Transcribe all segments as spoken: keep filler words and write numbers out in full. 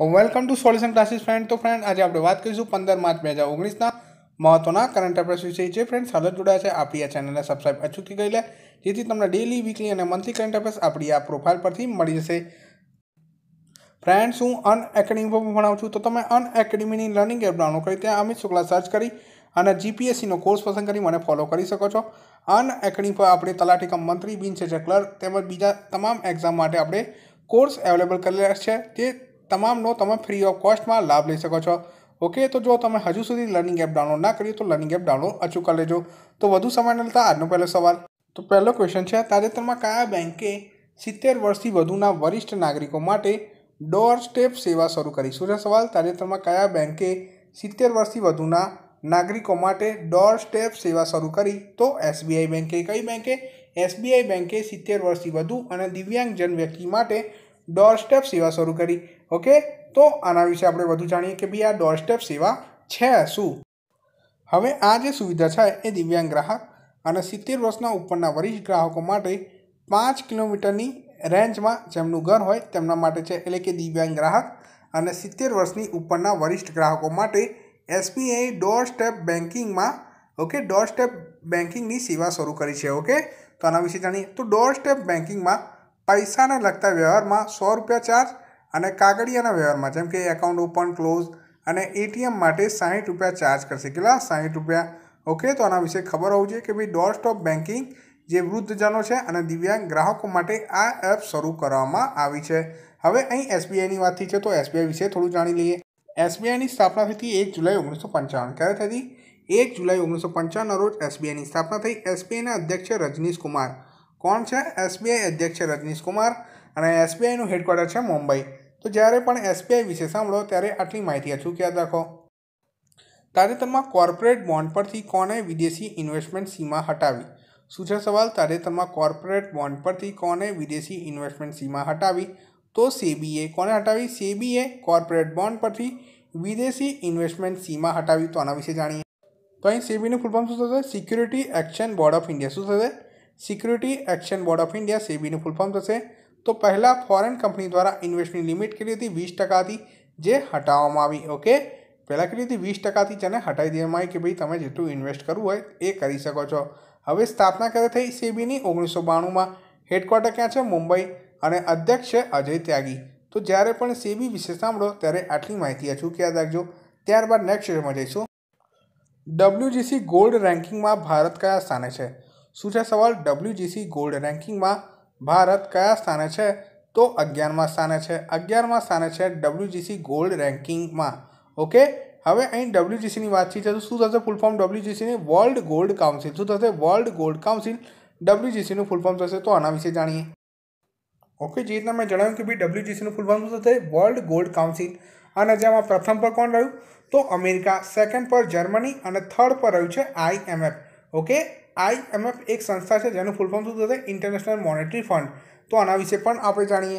Welcome to solution classes friend. તો friend આજે આપણે વાત કરીશું પંદર માર્ચ બે હજાર ઓગણીસના મહત્વના કરંટ અફેર્સ વિશે। જે ફ્રેન્ડ્સ હાલ જોડાયા છે આપણી આ ચેનલને સબસ્ક્રાઇબ અચૂકથી કરી લે, જેથી તમને ડેલી, વીકલી અને મંથલી કરંટ અફેર્સ આપણી આ પ્રોફાઇલ પરથી મળી જશે। ફ્રેન્ડ્સ, હું અન એકેડમી પર ભણાવું છું, તો તમે અન એકેડમીની લર્નિંગ એપ ડાઉનલોડ કરી ત્યાં અમિત શુક્લા સર્ચ કરી અને જીપીએસસીનો કોર્સ પસંદ કરી મને ફોલો કરી શકો છો। અન એકેડમી પર આપણે તલાટી કમ મંત્રી, બિન સેચર ક્લર્ક તેમજ બીજા તમામ એક્ઝામ માટે આપણે કોર્સ અવેલેબલ કરેલા છે, તે તમામનો તમે ફ્રી ઓફ કોસ્ટમાં લાભ લઈ શકો છો। ઓકે, તો જો તમે હજુ સુધી લર્નિંગ એપ ડાઉનલોડ ના કરી તો લર્નિંગ એપ ડાઉનલોડ અચૂક કરી લેજો। તો વધુ સમય ન લેતા આજનો પહેલો સવાલ। તો પહેલો ક્વેશ્ચન છે, તાજેતરમાં કયા બેંકે સિત્તેર વર્ષથી વધુના વરિષ્ઠ નાગરિકો માટે ડોર સ્ટેપ સેવા શરૂ કરી? શું છે સવાલ? તાજેતરમાં કયા બેંકે સિત્તેર વર્ષથી વધુના નાગરિકો માટે ડોર સ્ટેપ સેવા શરૂ કરી? તો એસબીઆઈ બેંકે। કઈ બેંકે? એસબીઆઈ બેંકે સિત્તેર વર્ષથી વધુ અને દિવ્યાંગજન વ્યક્તિ માટે ડોર સ્ટેપ સેવા શરૂ કરી। ઓકે, તો આના વિશે આપણે વધુ જાણીએ કે ભાઈ આ ડોર સ્ટેપ સેવા છે શું। હવે આ જે સુવિધા છે એ દિવ્યાંગ ગ્રાહક અને સિત્તેર વર્ષના ઉપરના વરિષ્ઠ ગ્રાહકો માટે પાંચ કિલોમીટરની રેન્જમાં જેમનું ઘર હોય તેમના માટે છે, એટલે કે દિવ્યાંગ ગ્રાહક અને સિત્તેર વર્ષની ઉપરના વરિષ્ઠ ગ્રાહકો માટે એસબીઆઈ ડોર સ્ટેપ બેન્કિંગમાં ઓકે ડોર સ્ટેપ બેન્કિંગની સેવા શરૂ કરી છે। ઓકે, તો આના વિશે જાણીએ તો ડોર સ્ટેપ બેન્કિંગમાં પૈસાને લગતા વ્યવહારમાં સો રૂપિયા ચાર્જ અને કાગળિયાના વ્યવહારમાં જેમ કે એકાઉન્ટ ઓપન, ક્લોઝ અને એટીએમ માટે સાહીઠ રૂપિયા ચાર્જ કરશે। કેટલા? સાહીઠ રૂપિયા। ઓકે, તો આના વિશે ખબર હોવી જોઈએ કે ભાઈ ડોર સ્ટેપ બેન્કિંગ જે વૃદ્ધજનો છે અને દિવ્યાંગ ગ્રાહકો માટે આ એપ શરૂ કરવામાં આવી છે। હવે અહીં એસબીઆઈની વાત થઈ છે, તો એસબીઆઈ વિશે થોડું જાણી લઈએ। એસબીઆઈની સ્થાપના થઈ હતી એક જુલાઈ ઓગણીસો પંચાવન। ક્યારે થઈ હતી? એક જુલાઈ ઓગણીસો પંચાવનના રોજ એસબીઆઈની સ્થાપના થઈ। એસબીઆઈના અધ્યક્ષ છે રજનીશ કુમાર। કોણ છે? એસબીઆઈ અધ્યક્ષ છે રજનીશ કુમાર અને એસબીઆઈનું હેડક્વાર્ટર છે મુંબઈ। તો જ્યારે પણ એસબીઆઈ વિશે સાંભળો ત્યારે આટલી માહિતી અચૂક યાદ રાખો। તાજેતરમાં કોર્પોરેટ બોન્ડ પરથી કોને વિદેશી ઇન્વેસ્ટમેન્ટ સીમા હટાવી? શું છે સવાલ? તાજેતરમાં કોર્પોરેટ બોન્ડ પરથી કોને વિદેશી ઇન્વેસ્ટમેન્ટ સીમા હટાવી? તો સેબીએ। કોને હટાવી? સેબીએ કોર્પોરેટ બોન્ડ પરથી વિદેશી ઇન્વેસ્ટમેન્ટ સીમા હટાવી। તો આના વિશે જાણીએ તો અહીં સેબીનું ફૂલ ફોર્મ શું થશે? Security action board of India. શું થશે? Security action board of India સેબીનું ફૂલ ફોર્મ થશે। તો પહેલાં ફોરેન કંપની દ્વારા ઇન્વેસ્ટની લિમિટ કેટલી હતી? વીસ ટકા હતી, જે હટાવવામાં આવી। ઓકે, પહેલાં કેટલી હતી? વીસ ટકાથી જેને હટાવી દેવામાં આવી કે ભાઈ તમે જેટલું ઇન્વેસ્ટ કરવું હોય એ કરી શકો છો। હવે સ્થાપના ક્યારે થઈ સેબીની? ઓગણીસો બાણુંમાં। હેડક્વાર્ટર ક્યાં છે? મુંબઈ અને અધ્યક્ષ છે અજય ત્યાગી। તો જ્યારે પણ સેબી વિશે સાંભળો ત્યારે આટલી માહિતી અચૂક યાદ રાખજો। ત્યારબાદ નેક્સ્ટ સ્ટેજમાં જઈશું। ડબલ્યુજીસી ગોલ્ડ રેન્કિંગમાં ભારત કયા સ્થાને છે? શું છે સવાલ? ડબલ્યુજીસી ગોલ્ડ રેન્કિંગમાં ભારત કયા સ્થાને છે? તો અગિયારમા સ્થાને છે। અગિયારમા સ્થાને છે ડબલ્યુજીસી ગોલ્ડ રેન્કિંગમાં। ઓકે, હવે અહીં ડબલ્યુજીસીની વાતચીત છે તો શું થશે ફૂલ ફોર્મ ડબલ્યુજીસીની? World gold council. શું થશે? વર્લ્ડ ગોલ્ડ કાઉન્સિલ ડબલ્યુજીસીનું ફૂલ ફોર્મ થશે। તો આના વિશે જાણીએ। ઓકે, જે રીતના મેં જણાવ્યું કે ભાઈ ડબલ્યુજીસીનું ફૂલ ફોર્મ શું થશે? World gold council. અને જેમાં પ્રથમ પર કોણ રહ્યું? તો અમેરિકા, સેકન્ડ પર જર્મની અને થર્ડ પર રહ્યું છે આઈએમએફ। ઓકે, આઈએમએફ એક સંસ્થા છે જેનું ફૂલ ફોર્મ શું થશે? International monetary fund. તો આના વિશે પણ આપણે જાણીએ।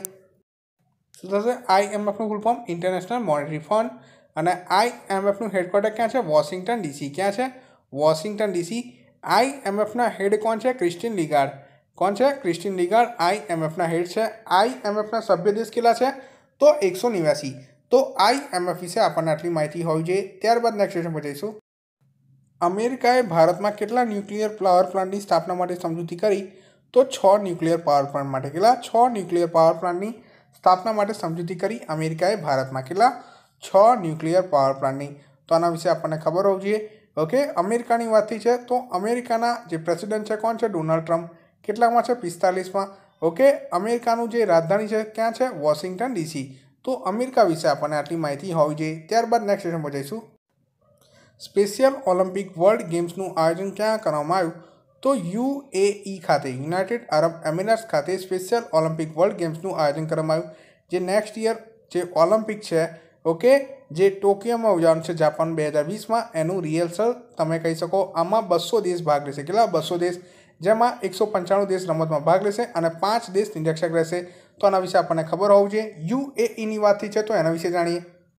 શું થશે? આઈએમએફનું full form international monetary fund અને આઈએમએફનું હેડક્વાર્ટર ક્યાં છે? Washington DC. ક્યાં છે? Washington DC. આઈએમએફના હેડ કોણ છે? Christine Lagarde. કોણ છે? ક્રિસ્ટીન લિગાર્ડ આઈએમએફના હેડ છે। આઈએમએફના સભ્ય દેશ કેટલા છે? તો એકસો નેવ્યાસી। તો આઈએમએફ વિશે આપણને આટલી માહિતી હોવી જોઈએ। ત્યારબાદ નેક્સ્ટ ક્વેશ્ચન પર જઈશું। અમેરિકાએ ભારતમાં કેટલા ન્યુક્લિયર પાવર પ્લાન્ટની સ્થાપના માટે સમજૂતી કરી? તો છ ન્યુક્લિયર પાવર પ્લાન્ટ માટે। કેટલા? છ ન્યુક્લિયર પાવર પ્લાન્ટની સ્થાપના માટે સમજૂતી કરી અમેરિકાએ ભારતમાં। કેટલા? છ ન્યુક્લિયર પાવર પ્લાન્ટની। તો આના વિશે આપણને ખબર હોવી જોઈએ। ઓકે, અમેરિકાની વાત થઈ છે તો અમેરિકાના જે પ્રેસિડેન્ટ છે કોણ છે? Donald Trump. કેટલામાં છે? પિસ્તાલીસમાં। ઓકે, અમેરિકાનું જે રાજધાની છે ક્યાં છે? Washington DC. તો અમેરિકા વિશે આપણને આટલી માહિતી હોવી જોઈએ। ત્યારબાદ નેક્સ્ટ ક્વેશ્ચન પર જઈશું। સ્પેશિયલ ઓલિમ્પિક વર્લ્ડ ગેમ્સનું આયોજન ક્યાં કરવામાં આવ્યું? તો યુએઈ ખાતે, યુનાઇટેડ અરબ એમિરેટ્સ ખાતે સ્પેશિયલ ઓલિમ્પિક વર્લ્ડ ગેમ્સનું આયોજન કરવામાં આવ્યું। જે નેક્સ્ટ યર જે ઓલિમ્પિક છે ઓકે જે ટોકિયોમાં યોજાવાનું છે જાપાન બે હજાર વીસમાં, એનું રિહર્સલ તમે કહી શકો। આમાં બસો દેશ ભાગ લેશે। કેટલા? બસો દેશ, જેમાં એકસો પંચાણું દેશ રમતમાં ભાગ લેશે અને પાંચ દેશ નિરીક્ષક રહેશે। તો આના વિશે આપણને ખબર હોવી જોઈએ। યુએઈની વાત થઈ છે તો એના વિશે જાણીએ।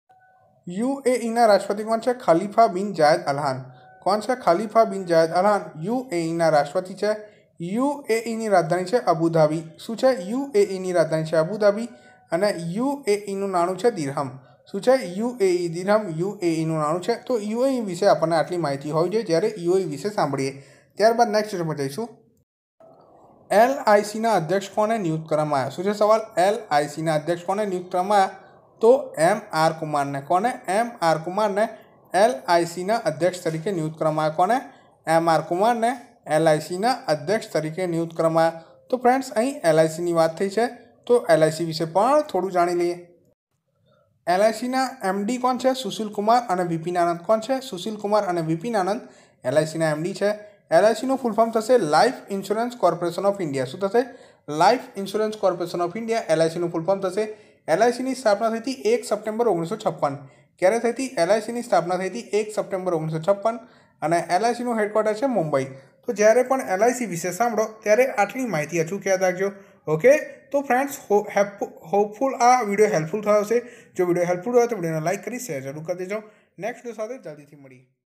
યુએઈના રાષ્ટ્રપતિ કોણ છે? ખલીફા બિન જાયદ અલ-નહાન। કોણ છે? ખલીફા બિન જાયદ અલ-નહાન યુએઈના રાષ્ટ્રપતિ છે। યુએઈની રાજધાની છે અબુધાબી। શું છે? યુએઈની રાજધાની છે અબુધાબી અને યુએઈનું નાણું છે દિરહમ। શું છે યુએઈ દિરહમ યુએઈનું નાણું છે। તો યુએઈ વિશે આપણને આટલી માહિતી હોવી જોઈએ જ્યારે યુએઈ વિશે સાંભળીએ। ત્યારબાદ નેક્સ્ટ સ્ટેપમાં જઈશું। એલઆઈસીના અધ્યક્ષ કોને નિયુક્ત કરવામાં આવ્યા? શું છે સવાલ? એલઆઈસીના અધ્યક્ષ કોને નિયુક્ત કરવામાં આવ્યા? તો એમ આર કુમારને। કોને? એમ આર કુમારને એલઆઈસીના અધ્યક્ષ તરીકે નિયુક્ત કરવામાં આવ્યા। કોને? એમ આર કુમારને એલઆઈસીના અધ્યક્ષ તરીકે નિયુક્ત કરવામાં આવ્યા। તો ફ્રેન્ડ્સ અહીં એલઆઈસીની વાત થઈ છે તો એલઆઈસી વિશે પણ થોડું જાણી લઈએ। એલઆઈસીના એમડી કોણ છે? સુશીલ કુમાર અને વિપિન આનંદ કોણ છે? સુશીલ કુમાર અને વિપિન આનંદ એલઆઈસીના એમડી છે। એલઆઈસીનું ફૂલ ફોર્મ થશે life insurance corporation of India. શું થશે? Life insurance corporation of India એલઆઈસીનું ફૂલ ફોર્મ થશે। એલઆઈસીની સ્થાપના થઈ હતી એક સપ્ટેમ્બર ઓગણીસો છપ્પન। ક્યારે થઈ હતી? એલઆઈસીની સ્થાપના થઈ હતી એક સપ્ટેમ્બર ઓગણીસો છપ્પન અને એલઆઈસીનું હેડક્વાર્ટર છે મુંબઈ। તો જ્યારે પણ એલઆઈસી વિશે સાંભળો ત્યારે આટલી માહિતી અચૂક યાદ રાખજો। ઓકે, તો ફ્રેન્ડ્સ હોપફુલ આ વિડીયો હેલ્પફુલ થયો હશે। જો વિડીયો હેલ્પફુલ હોય તો વિડીયોને લાઈક કરી શેર જરૂર કરી દેજો। નેક્સ્ટ વિડીયો સાથે જલ્દીથી મળીએ।